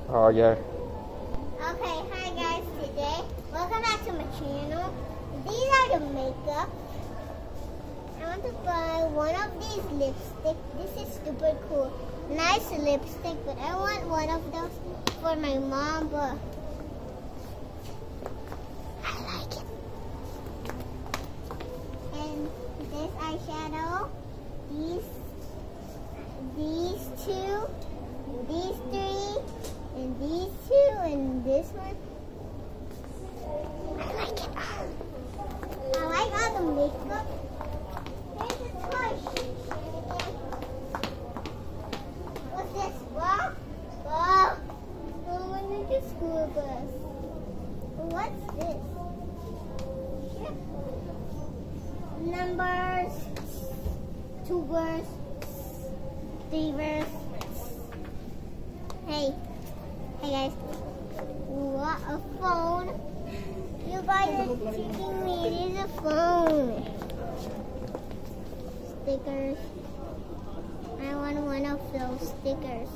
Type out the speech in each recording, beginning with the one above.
Oh, yeah. Okay, hi guys, today, welcome back to my channel. These are the makeup. I want to buy one of these lipstick. This is super cool. Nice lipstick, but I want one of those for my mom, but I like it. And this eyeshadow, these two, these three, and these two, and this one. I like it. I like all the makeup. Here's the toy. What's this? Wow! Wow! Oh, I like a school bus. What's this? Numbers, 2 verse, 3 verse. Hey guys, what a phone. You guys are teaching me it is a phone. Stickers. I want one of those stickers.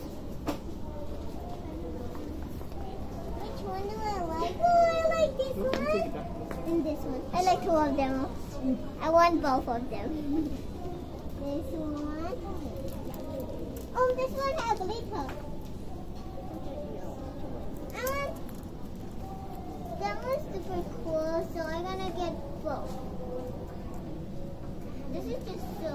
Which one do I like? Oh, I like this one. And this one. I like 2 of them. I want both of them. This one. Oh, this one has glitter. That was super cool, so I'm gonna get both. This is just so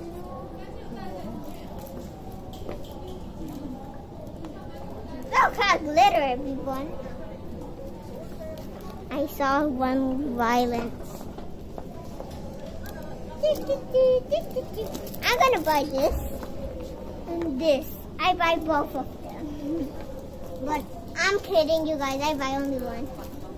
look at glitter, everyone. I saw one violence. I'm gonna buy this and this. I buy both of them. But I'm kidding you guys, I buy only one.